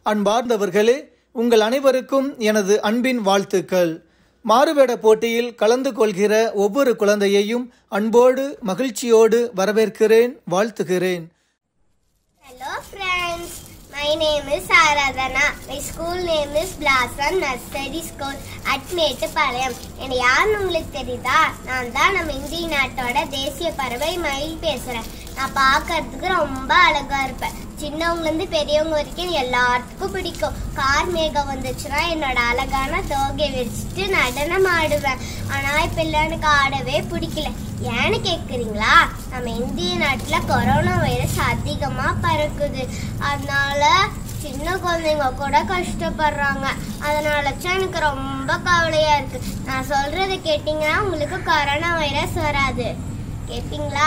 அன்பார்ந்தவர்களே, உங்கள் அனைவருக்கும் எனது அன்பின் வாழ்த்துக்கள். மாறுவேட போட்டியில் கலந்து கொள்கிற ஒவ்வொரு குழந்தையையும் அன்போடு மகிழ்ச்சியோடு வரவேற்கிறேன், வாழ்த்துகிறேன். Hello friends, my name is Aradhana. My school name is Blossom Nursery School at Mettupalayam. என்ன யாருன்னு உங்களுக்கு தெரியுதா? நான் தான் நம்ம இந்திய நாட்டோட தேசிய பறவை மயில் பேசுறேன். நான் பார்க்கறதுக்கு ரொம்ப அழகா இருப்பேன். சின்னவங்கலேருந்து பெரியவங்க வரைக்கும் எல்லாத்துக்கும் பிடிக்கும். கார் மேகம் வந்துச்சுன்னா என்னோட அழகான தோகை விரிச்சிட்டு நடனம் ஆடுவேன். ஆனால் இப்போ இல்லை, எனக்கு ஆடவே பிடிக்கல. ஏன்னு கேட்குறீங்களா? நம்ம இந்திய நாட்டில் கொரோனா வைரஸ் அதிகமாக பறக்குது. அதனால சின்ன குழந்தைங்க கூட கஷ்டப்படுறாங்க. அதனால எனக்கு ரொம்ப கவலையாக இருக்குது. நான் சொல்கிறத கேட்டிங்கன்னா உங்களுக்கு கொரோனா வைரஸ் வராது. கேட்பீங்களா?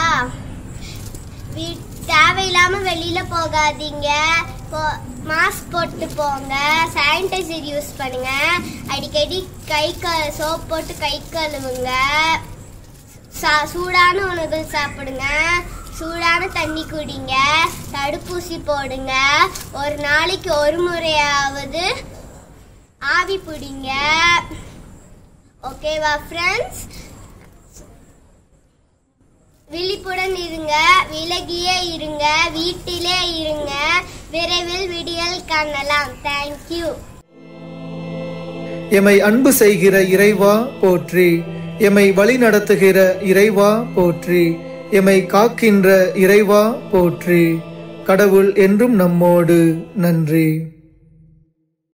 தேவையில்லாம வெளியில போகாதீங்க. மாஸ்க் போட்டு போங்க. சானிடைசர் யூஸ் பண்ணுங்க. அடிக்கடி சோப் போட்டு கை கழுவுங்க. சூடான உணவுகள் சாப்பிடுங்க. சூடான தண்ணி குடிங்க. தடுப்பூசி போடுங்க. ஒரு நாளைக்கு ஒரு முறையாவது ஆவி பிடிங்க. ஓகேவா ஃப்ரெண்ட்ஸ்? விழிப்புடன் இருங்க, விலகியே இருங்க, வீட்டிலே இருங்க. விரைவில் விடியல் காணலாம். தேங்க்யூ. எமை அன்பு செய்கிற இறைவா போற்றி. எமை வழி நடத்துகிற இறைவா போற்றி. எமை காக்கின்ற இறைவா போற்றி. கடவுள் என்றும் நம்மோடு. நன்றி.